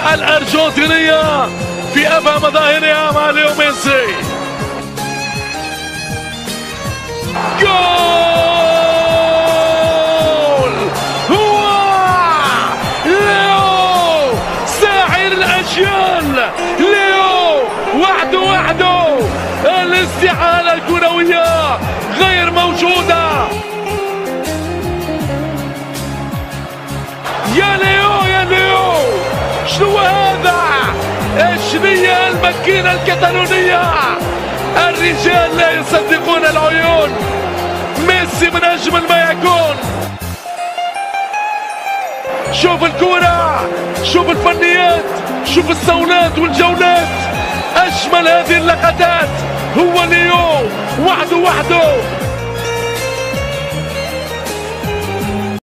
الأرجنتينية في أبهى مظاهرها مع ليو ميسي. جول! هو ليو ساحر الأجيال، ليو وحده الاستحالة الكروية غير موجودة. يا ليو شنو هذا؟ شنية الماكينة الكتالونية؟ الرجال لا يصدقون العيون، ميسي من أجمل ما يكون. شوف الكرة، شوف الفنيات، شوف الصولات والجولات. أجمل هذه اللقطات هو ليو وحده